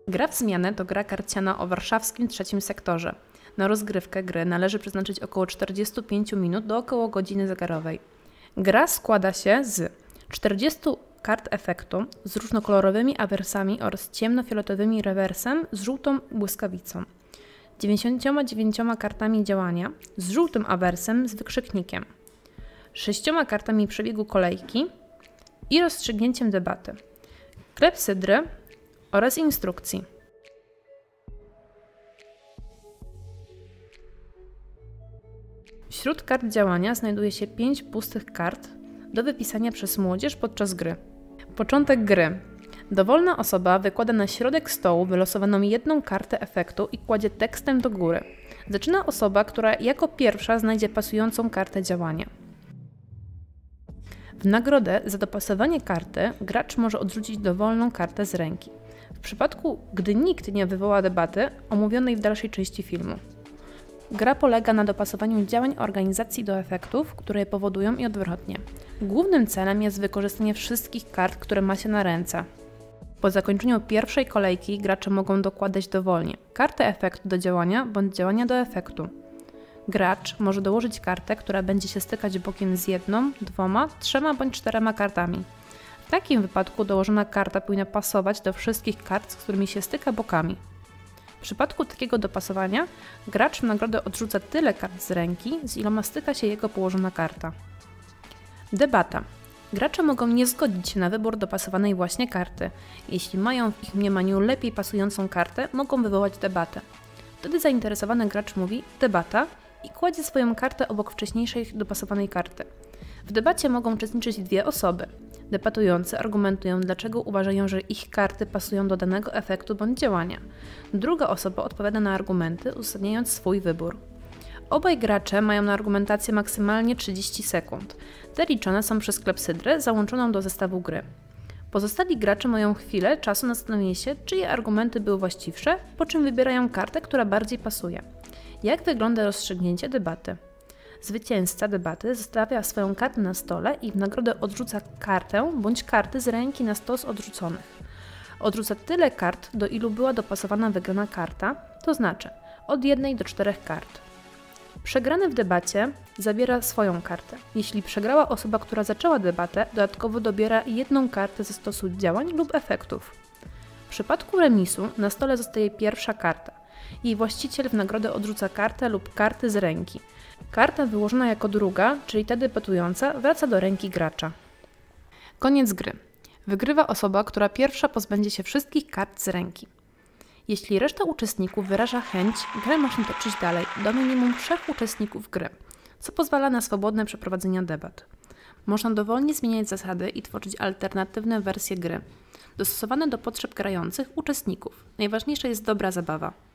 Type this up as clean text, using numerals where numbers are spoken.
Gra w zmianę to gra karciana o warszawskim trzecim sektorze. Na rozgrywkę gry należy przeznaczyć około 45 minut do około godziny zegarowej. Gra składa się z 40 kart efektu z różnokolorowymi awersami oraz ciemnofioletowymi rewersem z żółtą błyskawicą, 99 kartami działania z żółtym awersem z wykrzyknikiem, 6 kartami przebiegu kolejki i rozstrzygnięciem debaty, klepsydry oraz instrukcji. Wśród kart działania znajduje się 5 pustych kart do wypisania przez młodzież podczas gry. Początek gry. Dowolna osoba wykłada na środek stołu wylosowaną jedną kartę efektu i kładzie tekstem do góry. Zaczyna osoba, która jako pierwsza znajdzie pasującą kartę działania. W nagrodę za dopasowanie karty gracz może odrzucić dowolną kartę z ręki. W przypadku, gdy nikt nie wywoła debaty omówionej w dalszej części filmu. Gra polega na dopasowaniu działań organizacji do efektów, które je powodują i odwrotnie. Głównym celem jest wykorzystanie wszystkich kart, które ma się na ręce. Po zakończeniu pierwszej kolejki gracze mogą dokładać dowolnie kartę efektu do działania bądź działania do efektu. Gracz może dołożyć kartę, która będzie się stykać bokiem z 1, 2, 3 bądź 4 kartami. W takim wypadku dołożona karta powinna pasować do wszystkich kart, z którymi się styka bokami. W przypadku takiego dopasowania gracz w nagrodę odrzuca tyle kart z ręki, z iloma styka się jego położona karta. Debata. Gracze mogą nie zgodzić się na wybór dopasowanej właśnie karty. Jeśli mają w ich mniemaniu lepiej pasującą kartę, mogą wywołać debatę. Wtedy zainteresowany gracz mówi debata i kładzie swoją kartę obok wcześniejszej dopasowanej karty. W debacie mogą uczestniczyć dwie osoby. Debatujący argumentują, dlaczego uważają, że ich karty pasują do danego efektu bądź działania. Druga osoba odpowiada na argumenty, uzasadniając swój wybór. Obaj gracze mają na argumentację maksymalnie 30 sekund. Te liczone są przez klepsydrę załączoną do zestawu gry. Pozostali gracze mają chwilę czasu na zastanowienie się, czyje argumenty były właściwsze, po czym wybierają kartę, która bardziej pasuje. Jak wygląda rozstrzygnięcie debaty? Zwycięzca debaty zostawia swoją kartę na stole i w nagrodę odrzuca kartę bądź karty z ręki na stos odrzuconych. Odrzuca tyle kart, do ilu była dopasowana wygrana karta, to znaczy od 1 do 4 kart. Przegrany w debacie zabiera swoją kartę. Jeśli przegrała osoba, która zaczęła debatę, dodatkowo dobiera jedną kartę ze stosu działań lub efektów. W przypadku remisu na stole zostaje pierwsza karta. Jej właściciel w nagrodę odrzuca kartę lub karty z ręki. Karta wyłożona jako druga, czyli ta debatująca, wraca do ręki gracza. Koniec gry. Wygrywa osoba, która pierwsza pozbędzie się wszystkich kart z ręki. Jeśli reszta uczestników wyraża chęć, grę można toczyć dalej do minimum 3 uczestników gry, co pozwala na swobodne przeprowadzenie debat. Można dowolnie zmieniać zasady i tworzyć alternatywne wersje gry, dostosowane do potrzeb grających uczestników. Najważniejsza jest dobra zabawa.